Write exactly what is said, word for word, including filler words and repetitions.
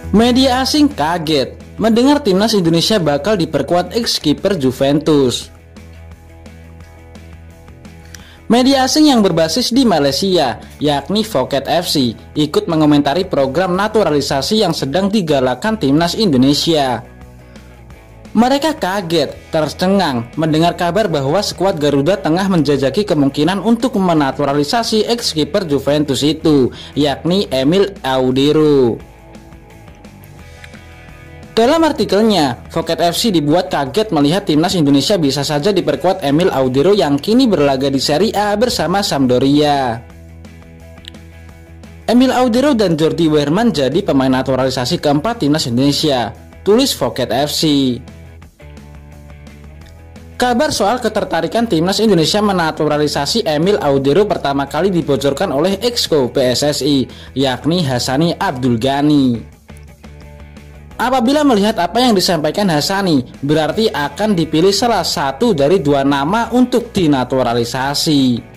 Media asing kaget mendengar timnas Indonesia bakal diperkuat ex-kiper Juventus. Media asing yang berbasis di Malaysia, yakni Phuket F C, ikut mengomentari program naturalisasi yang sedang digalakkan timnas Indonesia. Mereka kaget, tercengang mendengar kabar bahwa skuad Garuda tengah menjajaki kemungkinan untuk menaturalisasi ex-kiper Juventus itu, yakni Emil Audero. Dalam artikelnya, Phuket F C dibuat kaget melihat timnas Indonesia bisa saja diperkuat Emil Audero yang kini berlaga di Serie A bersama Sampdoria. Emil Audero dan Jordi Wehrmann jadi pemain naturalisasi keempat timnas Indonesia, tulis Phuket F C. Kabar soal ketertarikan timnas Indonesia menaturalisasi Emil Audero pertama kali dibocorkan oleh exco P S S I, yakni Hassani Abdul Ghani. Apabila melihat apa yang disampaikan Hassani, berarti akan dipilih salah satu dari dua nama untuk dinaturalisasi.